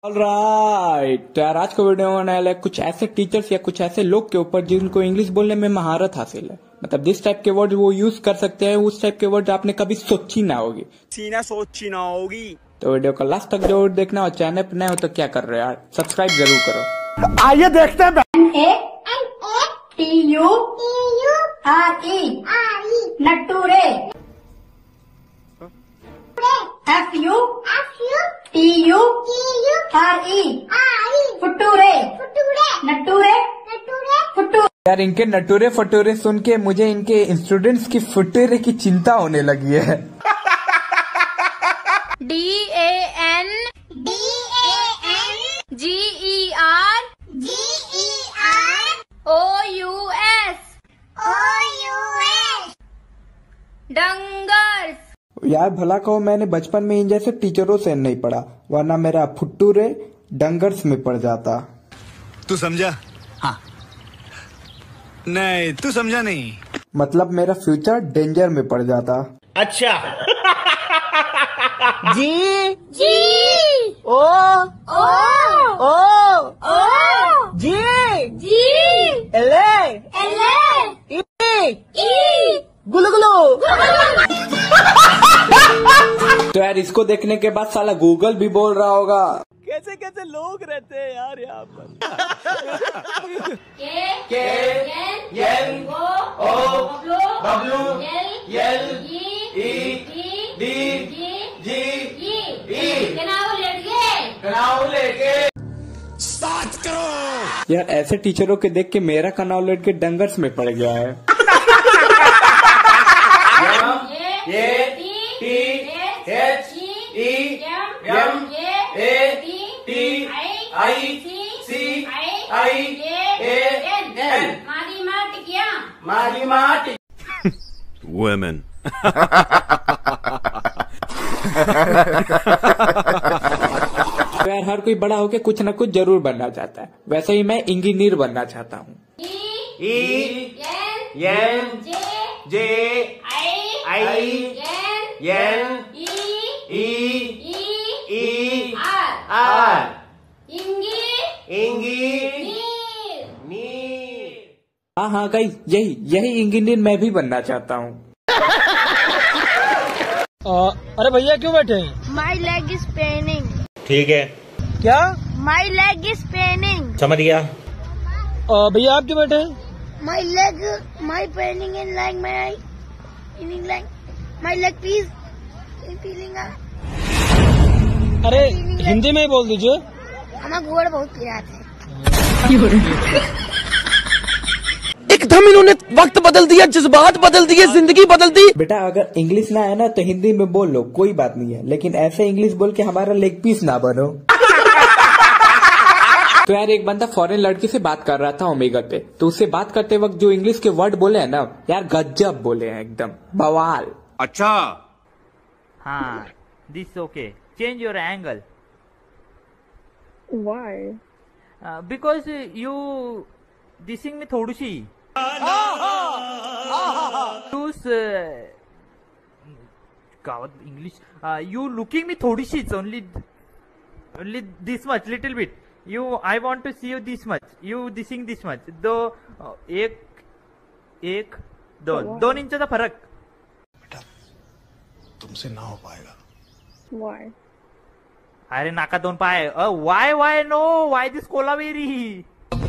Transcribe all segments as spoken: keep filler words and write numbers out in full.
Alright यार, आज का वीडियो होने वाला है कुछ ऐसे टीचर्स या कुछ ऐसे लोग के ऊपर जिनको इंग्लिश बोलने में महारत हासिल है। मतलब जिस टाइप के वर्ड वो यूज कर सकते हैं उस टाइप के वर्ड आपने कभी सोची ना होगी सीना सोची ना होगी। तो वीडियो को लास्ट तक जरूर देखना और चैनल पर नए हो तो क्या कर रहे हो यार, सब्सक्राइब जरूर करो। आइए देखते हैं। T U R E nature. F U T U R E future. Nature future. यार इनके नटूरे फटूरे सुन के मुझे इनके स्टूडेंट्स की फुटूरे की चिंता होने लगी है। D A N D A N G E R G E R O U S O U S dangerous. यार भला कहो मैंने बचपन में इन जैसे टीचरों से नहीं पढ़ा, वरना मेरा फुट्टूरे डंगर्स में पड़ जाता। तू समझा? हाँ। नहीं तू समझा नहीं। मतलब मेरा फ्यूचर डेंजर में पड़ जाता। अच्छा। जी जी ओ ओ ओ ओ जी जी एले एले ई ई गुलु गुलु। तो यार इसको देखने के बाद साला गूगल भी बोल रहा होगा कैसे कैसे लोग रहते हैं यार यहाँ पर। K K N O O W L L E E D G G E केनाऊ लेट गए कनाऊ लेके साथ करो। यार ऐसे टीचरों के देख के मेरा कनाऊ लेट के डंगर्स में पड़ गया है। ये T H E M A T I C I A N मारी मार टिकिया मारी माटी। Women. तो यार हर कोई बड़ा होके कुछ न कुछ जरूर बनना चाहता है, वैसे ही मैं इंजीनियर बनना चाहता हूँ। E N J J I I N N E E E R R इंगी इंगी नीर नीर। हाँ हाँ गाइस, यही यही इंजीनियर मैं भी बनना चाहता हूँ। अरे भैया क्यों बैठे हैं? My leg is paining. ठीक है, क्या? My leg is paining. समझ गया। अ, भैया आप क्यों बैठे हैं? My leg, my paining in like my feeling like my leg piece feeling. अरे हिंदी में ही बोल दीजिए। हमारा घोड़ बहुत पिराते हैं। एकदम इन्होंने वक्त बदल दिया, जज्बात बदल दिए, जिंदगी बदल दी। बेटा अगर इंग्लिश ना है ना तो हिंदी में बोल लो, कोई बात नहीं है, लेकिन ऐसे इंग्लिश बोल के हमारा लेग पीस ना बनो। तो यार एक बंदा फॉरेन लड़की से बात कर रहा था ओमेगा पे, तो उससे बात करते वक्त जो इंग्लिश के वर्ड बोले हैं ना यार गजब बोले हैं, एकदम बवाल। अच्छा हाँ, this okay. Change your angle. Why? Uh, because you dissing me थोड़ी सी. Use uh, God English. Uh, you looking me थोड़ी सी. It's only only this much, little bit. You, I want to see you this much. You dissing this much. दो uh, एक एक दोन दोन इंचाचा फरक. तुमसे ना हो पाएगा। Why? अरे नाका दोन पाय. Why why no why this Kolaveri.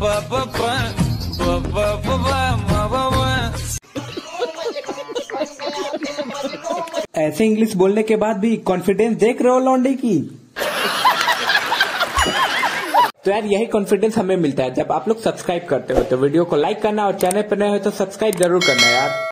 ऐसे इंग्लिश बोलने के बाद भी कॉन्फिडेंस देख रहे हो लौंडे की। तो यार यही कॉन्फिडेंस हमें मिलता है जब आप लोग सब्सक्राइब करते हो। तो वीडियो को लाइक करना और चैनल पर नए हो तो सब्सक्राइब जरूर करना यार।